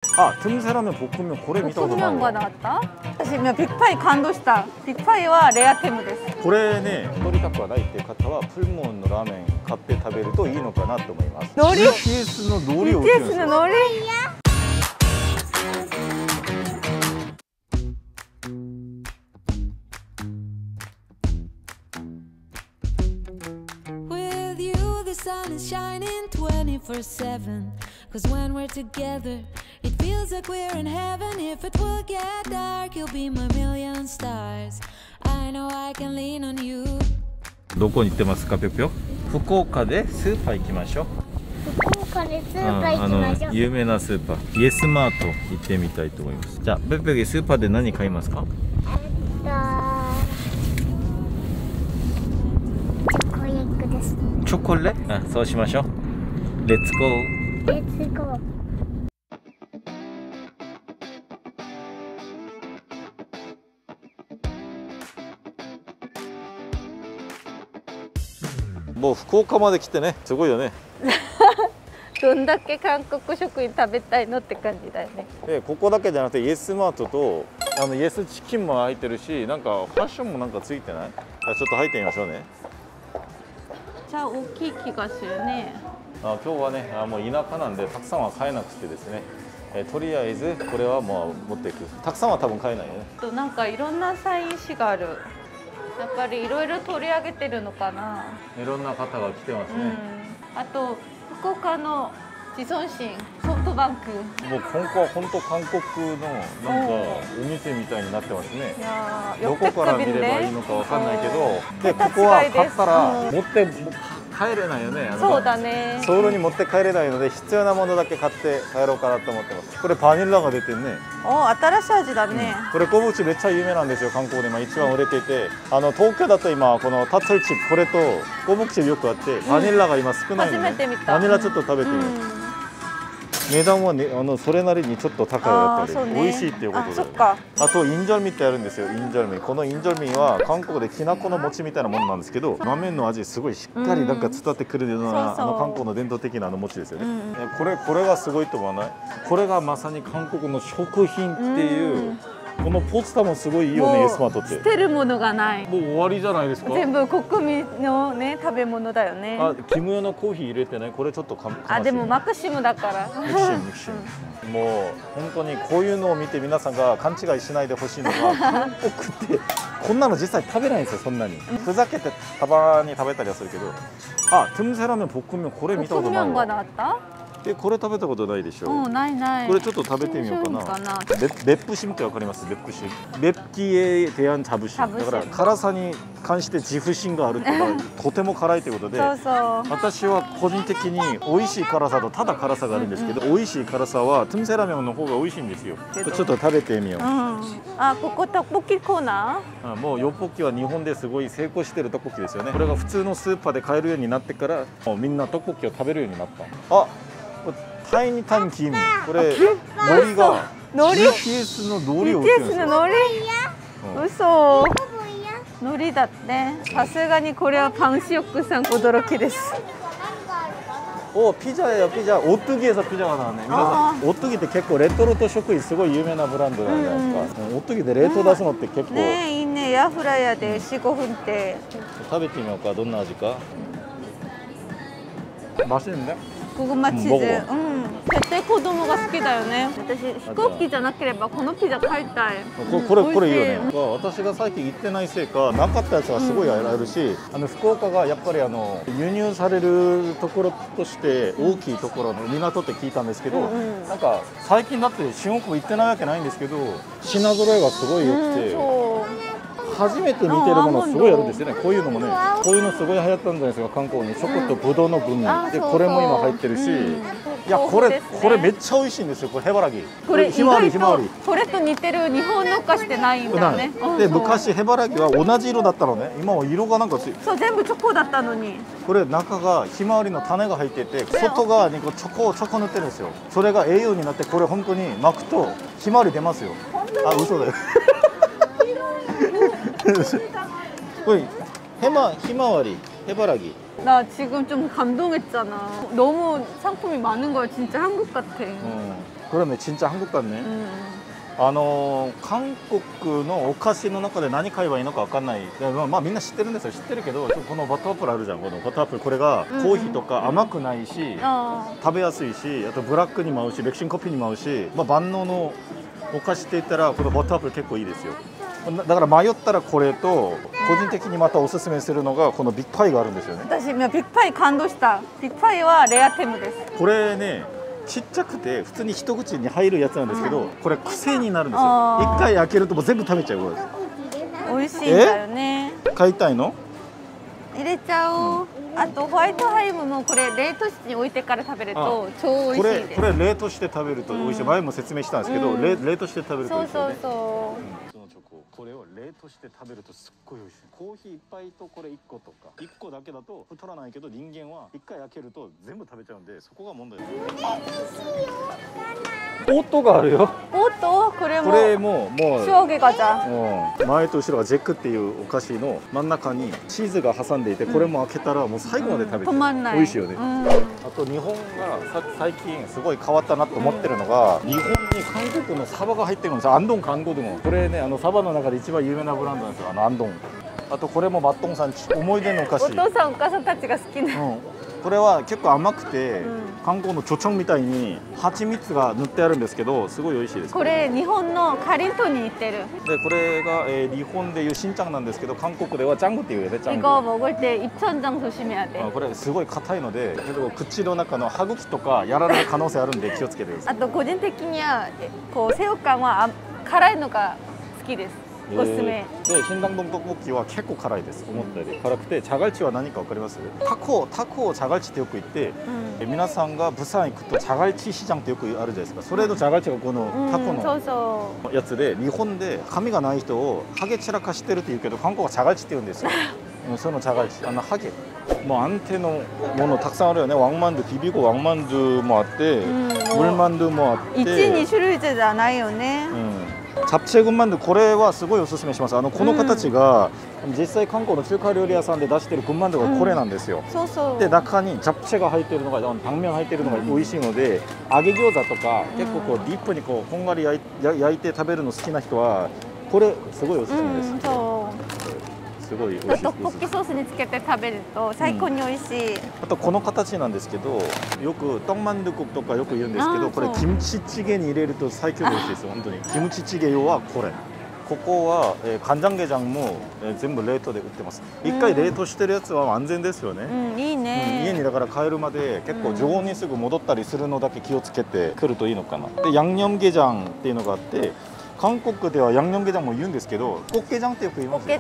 あ、틈새라면 볶음면これ見たことないわ。 볶음면가 나왔다?私빅파이 감동した. 빅파이와 레아템です。 これね、取りたくはないっていう方はプルモンのラーメン買って食べるといいのかなと思います。 海苔 BTS の海苔を売ってるんです BTS よ。 の海苔 With you, the sun is shining 24/7. Cause when we're together, it feels like we're in heaven. If it will get dark, you'll be my million stars. I know I can lean on you. どこに行ってますか、ぴょぴょ？福岡でスーパー行きましょう。 福岡でスーパー行きましょう。 有名なスーパー、イエスマート行ってみたいと思います。じゃあ、ぴょぴょスーパーで何買いますか？ チョコエッグです。 チョコレ？あ、そうしましょう。レッツゴー。 レッツゴー。 もう福岡まで来てね、すごいよね。 どんだけ韓国食品食べたいのって感じだよね。 で、ここだけじゃなくてイエスマートとイエスチキンも入ってるし、なんかファッションもなんかついてない？ちょっと入ってみましょうね。 じゃあ大きい気がするね。 今日はね、もう田舎なんでたくさんは買えなくてですね、とりあえずこれはもう持っていく。たくさんは多分買えないよね。 となんかいろんなサイン誌がある。やっぱりいろいろ取り上げてるのかな。 いろんな方が来てますね。 あと福岡の自尊心ソフトバンク。 もう今後は本当韓国のなんかお店みたいになってますね。 いやどこから見ればいいのかわかんないけど、でここは買ったら持って帰れないよね。 そうだね。 ソウルに持って帰れないので必要なものだけ買って帰ろうかなと思ってます。これバニラが出てるね。 お、新しい味だね。 これ昆布チめっちゃ有名なんですよ。韓国で今一番売れていて、東京だと今このタッツルチこれと昆布チよくあってバニラが今少ないのね。バニラちょっと食べてみよう。値段はね、それなりにちょっと高いやっぱり、美味しいっていうことで。あとインジャルミってあるんですよ。インジャルミ、このインジャルミは韓国できなこの餅みたいなものなんですけど、豆の味すごいしっかりなんか伝わってくるような韓国の伝統的な餅ですよね。これがすごいと思わない？これがまさに韓国の食品っていう。このポスターもすごいいいよね、イエスマートって。 捨てるものがない。 もう終わりじゃないですか。 全部国民のね食べ物だよね。 キム用のコーヒー入れてね、これちょっとでもマクシムだから。 ミクシム。もう本当にこういうのを見て皆さんが勘違いしないでほしいのが、韓国ってこんなの実際食べないんですよ。そんなにふざけてたまに食べたりはするけど、틈새라면 볶음면これ見たことないわ。これ食べたことないでしょ。 ないない。 これちょっと食べてみようかな。맵부심ってわかります？맵부심。맵기에 대한 자부심。だから辛さに関して自負心があるっていうか、とても辛いということで。私は個人的に美味しい辛さとただ辛さがあるんですけど、美味しい辛さは틈새라면の方が美味しいんですよ。ちょっと食べてみよう。 ここトッポッキコーナー？もうヨッポッキは日本ですごい成功してるトッポッキですよね。これが普通のスーパーで買えるようになってから、もうみんなトッポッキを食べるようになった。タイニタンキム、これ海苔が BTS の海苔を売ってるんですよ。 嘘。海苔だって。さすがにこれはパンシオックさん驚きです。 ピザやピザ、オットギ에서ピザがなね。皆さん、オットギって結構レトルト食品すごい有名なブランドなんじゃないですか。オットギで冷凍出すのって結構ね、いいね。エアフライヤーで4、5分って。 食べてみようか。どんな味か。맛있는데？ ゴゴマチーズ、絶対子供が好きだよね。私飛行機じゃなければこのピザ買いたい。 これいいよね。私が最近行ってないせいかなかったやつがすごいあるし、福岡がやっぱり輸入されるところとして大きいところの港って聞いたんですけど、なんか最近だって新大久保行ってないわけないんですけど、品揃えがすごい良くて。初めて見てるものすごいあるんですよね。こういうのもね、こういうのすごい流行ったんじゃないですか、韓国に。チョコとブドウのグミで、これも今入ってるし、いやこれめっちゃ美味しいんですよ。これヘバラギ。 これひまわりこれと似てる日本のお菓子ってないんだよね。 で昔ヘバラギは同じ色だったのね。今は色がなんかそう全部チョコだったのに。 これ中がひまわりの種が入ってて、外側にこうチョコ塗ってるんですよ。それが栄養になって、これ本当に巻くとひまわり出ますよ。嘘だよ。これ희마와리 해바라기. 나 지금 좀 감동했잖아. 너무 상품이 많은 거야. 진짜 한국 같아. 그러네. 진짜 한국 같네. 韓国のお菓子の中で何買えばいいのか分かんない。まあみんな知ってるんですよ。知ってるけど、このバターアップルあるじゃん。このバターアップル、これがコーヒーとか甘くないし、食べやすいし、あとブラックにも合うし、レクシンコピーにも合うし、まあ万能のお菓子って言ったらこのバターアップル結構いいですよ。だから迷ったらこれと、個人的にまたおすすめするのがこのビッグパイがあるんですよね。 私今ビッグパイ感動した。ビッグパイはレアテムです。 これね、ちっちゃくて普通に一口に入るやつなんですけど、これ癖になるんですよ。一回開けるともう全部食べちゃう。 美味しいんだよね。 買いたいの？ 入れちゃおう。あとホワイトハイムもこれ冷凍室に置いてから食べると超美味しいです。 これ冷凍して食べると美味しい。前も説明したんですけど、冷凍して食べると美味しいよね。 そう。 これを冷凍して食べるとすっごい美味しい。コーヒー1杯とこれ1個とか、1個だけだと太らないけど、人間は1回開けると全部食べちゃうんで、そこが問題です。オートがあるよ。 オート？これももう塩揚げガチャ。 前と後ろがジェックっていうお菓子の真ん中にチーズが挟んでいて、これも開けたらもう最後まで食べて止まんない。 美味しいよね。あと日本が最近すごい変わったなと思ってるのが、日本に韓国のサバが入ってるんですよ。アンドン韓国でもこれね、サバの中で一番有名なブランドなんですよ。アンドン。あとこれもマットンさん思い出のお菓子。 お父さんお母さんたちが好きな、 これは結構甘くて、韓国のチョチョンみたいに蜂蜜が塗ってあるんですけど、すごい美味しいです。 これ日本のかりんとうに似てる。 でこれが、日本でいう新ちゃんなんですけど、韓国ではジャングっていうね。ジャング。 이거 먹을 때 입천장 조심해야 돼. これすごい硬いので、口の中の歯茎とかやられる可能性あるんで気をつけてください。 あと個人的にはこう새우깡は辛いのが好きです。おすすめ。 で、新당동 떡볶이は結構辛いです。思ったより辛くて、チャガルチは何かわかります？タコをチャガルチってよく言って、皆さんが釜山行くとチャガルチ市場ってよくあるじゃないですか。それのチャガルチがこのタコのやつで、日本で髪がない人をハゲ散らかしてるって言うけど、韓国はチャガルチって言うんですよ。そのチャガルチ、ハゲ。もう安定のものたくさんあるよね。ワンマンド、ビビゴワンマンドもあって、ムルマンドもあって。 1、2種類じゃないよね。 チャプチェ軍マンド、これはすごいおすすめします。この形が、実際韓国の中華料理屋さんで出してる軍マンドがこれなんですよ。で中にチャプチェが入っているのが、タンメン入っているのが美味しいので、揚げ餃子とか結構こうディップにこんがり焼いて食べるの好きな人はこれすごいおすすめです。すごい美味しい。 トッポッキソースにつけて食べると最高に美味しい。あとこの形なんですけど、よく떡만둣국とかよく言うんですけど、これキムチチゲに入れると最強で美味しいですよ。本当にキムチチゲ用はこれ。ここは간장게장も全部冷凍で売ってます。一回冷凍してるやつは安全ですよね。 いいね。 家にだから帰るまで結構常温にすぐ戻ったりするのだけ気をつけてくるといいのかな。で、양념게장っていうのがあって、韓国では양념게장も言うんですけど、꽃게장ってよく言いますよ。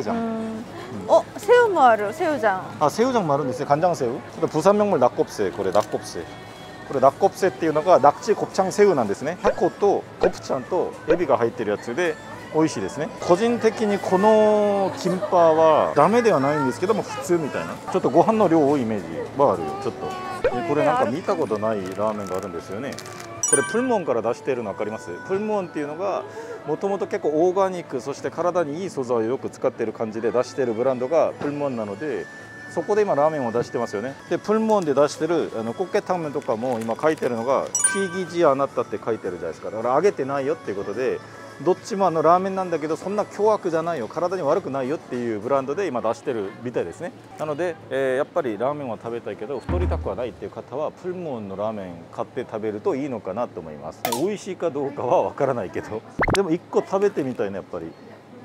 꽃게장。새우もある。새우장。 새우장もあるんですね。간장새우。부산명물 낙곱새。これ낙곱새。これ낙곱새っていうのが낙지 곱창 새우なんですね。タコとコプチャンとエビが入ってるやつで美味しいですね。個人的にこのキンパはダメではないんですけども、普通みたいな。ちょっとご飯の量多いイメージはあるよ。ちょっと。これなんか見たことないラーメンがあるんですよね。これプルモンから出しているの分かります？プルモンっていうのがもともと結構オーガニック、そして体にいい素材をよく使っている感じで出しているブランドがプルモンなので、そこで今ラーメンを出してますよね。でプルモンで出してるコッケタンメンとかも今書いてるのがキーギジアナッタって書いてるじゃないですか。だから揚げてないよっていうことで、どっちもラーメンなんだけどそんな凶悪じゃないよ、体に悪くないよっていうブランドで今出してるみたいですね。なので、やっぱりラーメンは食べたいけど太りたくはないっていう方はプルモンのラーメン買って食べるといいのかなと思います。美味しいかどうかはわからないけど、でも1個食べてみたいね、やっぱり。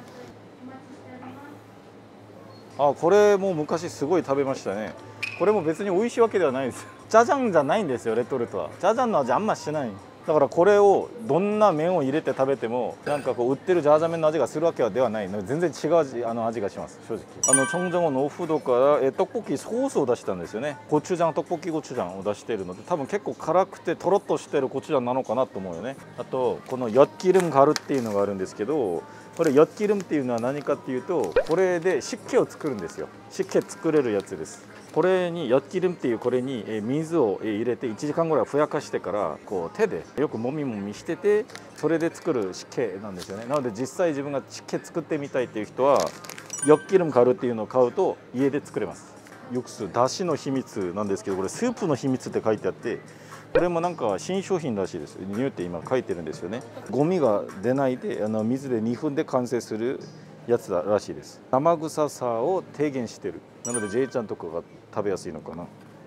これも昔すごい食べましたね。これも別に美味しいわけではないです。ジャジャンじゃないんですよ、レトルトは。ジャジャンの味あんましない。だからこれをどんな麺を入れて食べてもなんかこう売ってるジャージャン麺の味がするわけではないので、全然違う味がします。正直청정원オフドから떡볶이ソースを出したんですよね。コチュジャン、떡볶이コチュジャンを出しているので、多分結構辛くてとろっとしてるコチュジャンなのかなと思うよね。あとこの엿기름ガルっていうのがあるんですけど、これ엿기름っていうのは何かっていうと、これで湿気を作るんですよ。湿気作れるやつです。これに엿기름っていうこれに水を入れて1時間ぐらいふやかしてからこう手でよくもみもみしてて、それで作る湿気なんですよね。なので実際自分が湿気作ってみたいっていう人は엿기름ガルっていうのを買うと家で作れます。よくだしの秘密なんですけど、これスープの秘密って書いてあって、 これもなんか新商品らしいです。ニューって今書いてるんですよね。ゴミが出ないで水で2分で完成するやつらしいです。生臭さを低減してる。なので J ちゃんとかが食べやすいのかな。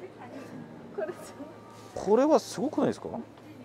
これはすごくないですか？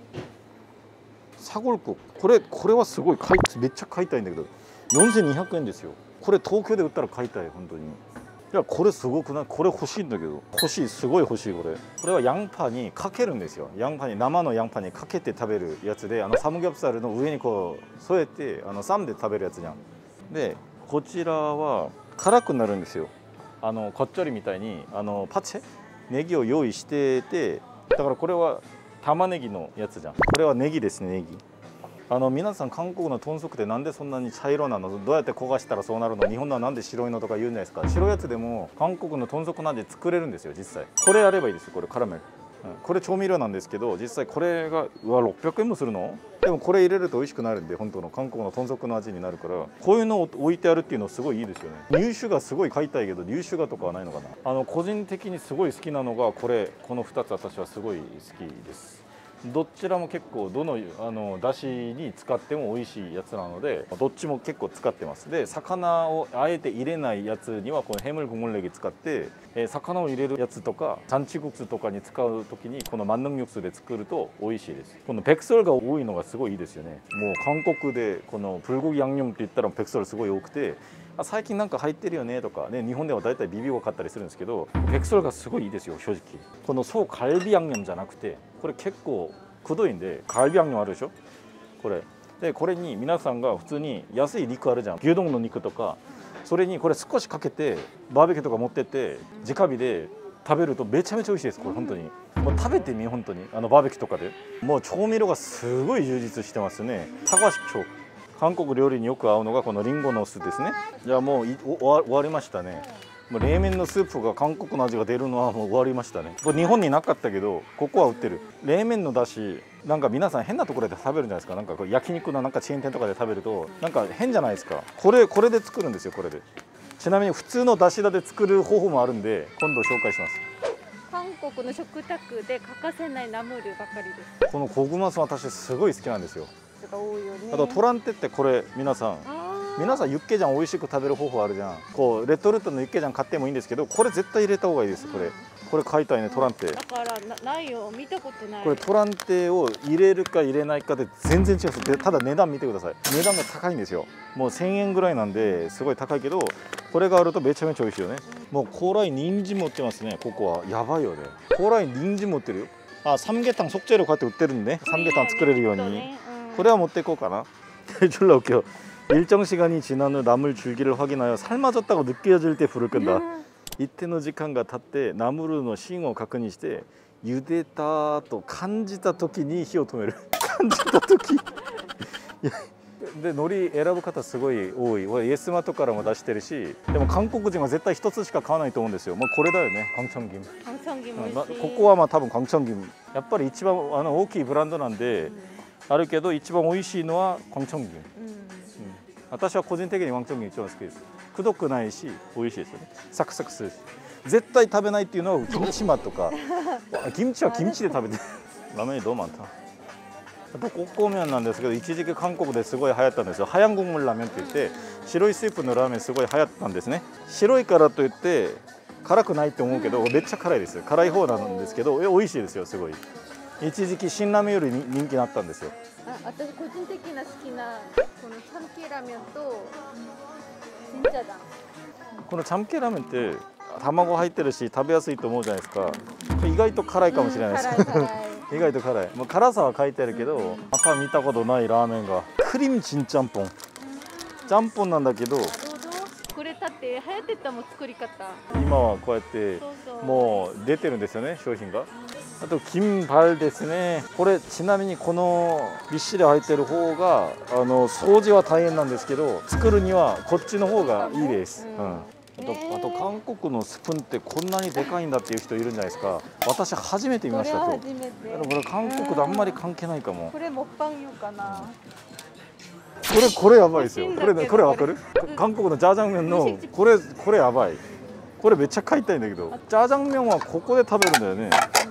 サゴルコ、これはすごいめっちゃ買いたいんだけど4200円ですよ。これ東京で売ったら買いたい本当に。いやこれすごくない？これ欲しいんだけど。欲しい、すごい欲しい。これはヤンパにかけるんですよ。生のヤンパにかけて食べるやつで、サムギョプサルの上にこう添えてサムで食べるやつじゃん。でこちらは辛くなるんですよ。こっちょりみたいにパチェネギを用意してて、だからこれは玉ねぎのやつじゃん。これはネギですね、ネギ。皆さん韓国の豚足ってなんでそんなに茶色なの？どうやって焦がしたらそうなるの？日本のはなんで白いのとか言うんじゃないですか。白いやつでも韓国の豚足なんで作れるんですよ実際。これやればいいですよ。これカラメル、これ調味料なんですけど、実際これが600円もするの？でもこれ入れると美味しくなるんで、本当の韓国の豚足の味になるから、こういうのを置いてあるっていうのすごいいいですよね。乳酒がすごい買いたいけど乳酒がとかはないのかな。個人的にすごい好きなのがこの2つ、私はすごい好きです。どちらも結構どのだしに使っても美味しいやつなので、どっちも結構使ってます。で魚をあえて入れないやつにはこのヘムルグムレギ使って、魚を入れるやつとかサンチグクスとかに使う時にこの万能육수で作ると美味しいです。このペクソルが多いのがすごいいいですよね。もう韓国でこのブルゴギ양념って言ったらペクソルすごい多くて、最近なんか入ってるよねとかね、日本ではだいたいビビを買ったりするんですけど、ペクソルがすごいいいですよ正直。このソカルビ양념じゃなくて、これ結構くどいんで、カルビ양념あるでしょこれで。これに皆さんが普通に安い肉あるじゃん、牛丼の肉とか、それにこれ少しかけてバーベキューとか持ってって直火で食べるとめちゃめちゃ美味しいです。これ本当にもう食べてみ、本当にバーベキューとかでもう調味料がすごい充実してますね。사과식초、韓国料理によく合うのがこのリンゴの酢ですね。じゃあもう終わりましたね。もう冷麺のスープが韓国の味が出るのはもう終わりましたね。これ日本になかったけどここは売ってる。冷麺のだしなんか皆さん変なところで食べるんじゃないですか。なんかこう焼肉のなんかチェーン店とかで食べるとなんか変じゃないですか。これで作るんですよ。これでちなみに普通のだしだで作る方法もあるんで今度紹介します。 韓国の食卓で欠かせないナムルばかりです。 このコグマス私すごい好きなんですよ。 多いよね。 あとトランテってこれ皆さんユッケジャン美味しく食べる方法あるじゃん。こうレトルトのユッケジャン買ってもいいんですけど、これ絶対入れた方がいいです。これ買いたいね、トランテ。 だからないよ、見たことない。 これトランテを入れるか入れないかで全然違うんです。ただ値段見てください。値段が高いんですよ。もう1000円ぐらいなんですごい高いけど、これがあるとめちゃめちゃ美味しいよね。もう高麗人参持ってますね。ここはやばいよね。高麗人参持ってるよ。삼계탕 속재료こうやって売ってるんで、삼계탕作れるようにこれは持っていこうかな。졸라 웃겨. 일정 시간이 지난 후 나물 줄기를 확인하여 삶아졌다고 느껴질 때 불을 끈다. 이때의 시간이経ってナムルの芯を確認して茹でたと感じた時に火を止める。感じた時で海苔選ぶ方すごい多い。イエスマートからも出してるし、でも韓国人は絶対一つしか買わないと思うんですよ。もうこれだよね、광천김。ここは多分광천김。やっぱり一番大きいブランドなんであるけど、一番美味しいのは광천김。私は個人的に광천김一番好きです。くどくないし美味しいですよね。サクサクするし。絶対食べないっていうのはキムチマとか。キムチはキムチで食べてる。ラーメン너무 많다。あと꼬꼬면なんですけど、一時期韓国ですごい流行ったんですよ。하얀 국물ラーメンって言って白いスープのラーメンすごい流行ったんですね。白いからといって辛くないって思うけど、めっちゃ辛いですよ。辛い方なんですけど美味しいですよ。すごい一時期辛ラーメンより人気になったんですよ。 私個人的な好きなこのチャムケラーメンとチンジャダン。 このチャムケラーメンって卵入ってるし食べやすいと思うじゃないですか。意外と辛いかもしれないです。意外と辛い。もう辛さは書いてあるけど、また見たことないラーメンがクリームチンちゃんぽん。ちゃんぽんなんだけど、 これだって流行ってたもん作り方。 今はこうやってもう出てるんですよね、商品が。あと金バルですね。これちなみにこのびっしり入ってる方が掃除は大変なんですけど、作るにはこっちの方がいいです。あと韓国のスプーンってこんなにでかいんだっていう人いるんじゃないですか。私初めて見ました。これ韓国とあんまり関係ないかも。 これモッパンよかな。 これやばいですよ。これわかる？韓国のジャージャン麺のこれやばい。これめっちゃ買いたいんだけど、ジャージャン麺はここで食べるんだよね。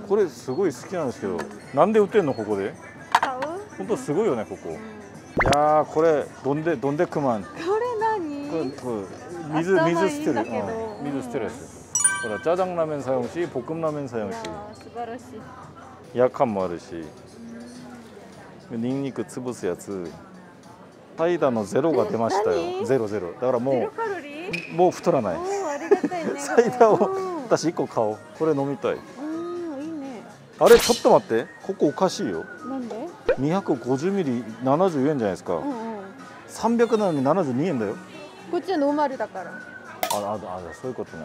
これすごい好きなんですけど、なんで売ってんのここで？ 買う？ 本当すごいよねここ。いやーこれどんでくまん。 これ何？ これ水捨てる。水捨てるやつ。ほら짜장ラーメン사용 시、볶음ラーメン사용 시。 素晴らしい。 夜間もあるし、ニンニク潰すやつ。サイダーのゼロが出ましたよ。ゼロ。だからもゼロカロリー？ もう太らない。 おー、ありがたいね。 サイダーを私1個買おう。これ飲みたい。 いいね。 あれちょっと待って、ここおかしいよ。 なんで ？250ミリ70円じゃないですか。300なのに72円だよ。 こっちはノーマルだから。 そういうことね。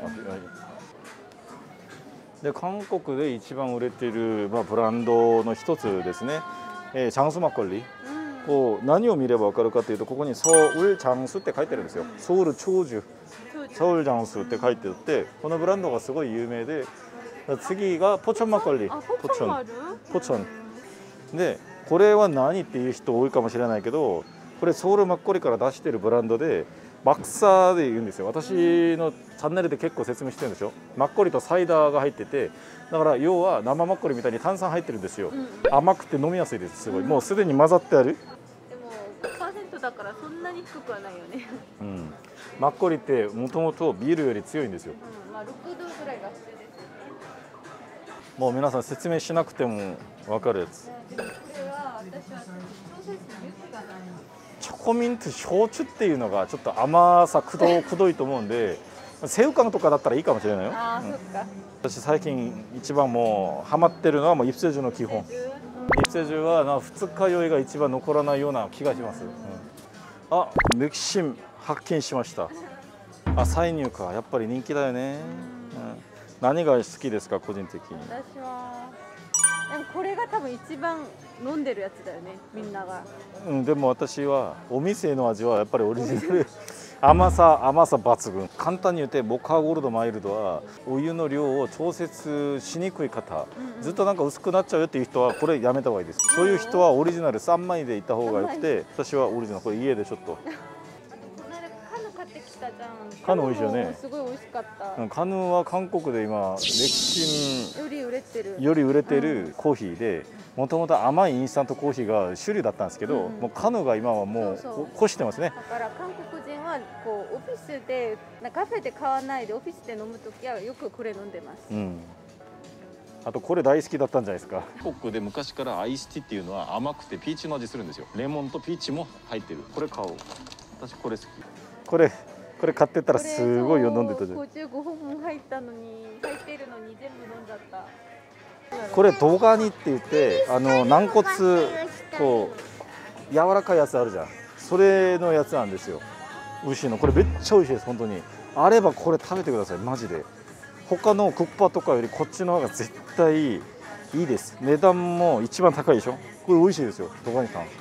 で韓国で一番売れている、ブランドの一つですね。장수 막걸리。こう何を見ればわかるかというと、ここに서울 장수って書いてるんですよ。서울長寿、서울 장수って書いてあって、このブランドがすごい有名で、次が포천 막걸리。포천。でこれは何っていう人多いかもしれないけど、これソウルマッコリから出してるブランドで、マクサーで言うんですよ。私のチャンネルで結構説明してるんですよ。マッコリとサイダーが入ってて、だから要は生マッコリみたいに炭酸入ってるんですよ。甘くて飲みやすいです。すごい。もうすでに混ざってある。 でも 5% だからそんなに低くはないよね。 マッコリってもともとビールより強いんですよ。 6度ぐらいが普通です。 もう皆さん説明しなくても分かるやつ。チョコミント焼酎っていうのがちょっと甘さくどいと思うんで、새우깡とかだったらいいかもしれないよ。 そっか。 私最近一番もうハマってるのはもうイプセジュの基本。イプセジュは二日酔いが一番残らないような気がします。あ、メキシン発見しました。歳入か、やっぱり人気だよね。何が好きですか個人的に？ 私はでもこれが多分一番飲んでるやつだよね、みんなが。 でも私はお店の味はやっぱりオリジナル。甘さ抜群。簡単に言ってモカゴールドマイルドはお湯の量を調節しにくい方、ずっとなんか薄くなっちゃうよっていう人はこれやめた方がいいです。そういう人はオリジナル3枚でいった方がよくて、私はオリジナルこれ家でちょっと。 カヌ買ってきたじゃん。 カヌ美味しいよね。 すごい美味しかった。 カヌは韓国で今歴史より売れてるコーヒーで、もともと甘いインスタントコーヒーが主流だったんですけど、もうカヌが今はもう越してますね。 だから韓国人はこうオフィスでカフェで買わないでオフィスで飲むときはよくこれ飲んでます。 あとこれ大好きだったんじゃないですか。韓国で昔からアイスティーっていうのは甘くてピーチの味するんですよ。レモンとピーチも入ってる。これ買おう。私これ好き。これ買ってったらすごいよ飲んでたじゃん。 55本も入ってるのに全部飲んじゃった。 これドガニって言って軟骨こう柔らかいやつあるじゃん。それのやつなんですよ。牛のこれめっちゃ美味しいです本当に。あればこれ食べてくださいマジで。他のクッパとかよりこっちの方が絶対いいです。値段も一番高いでしょ。これ美味しいですよドガニさん。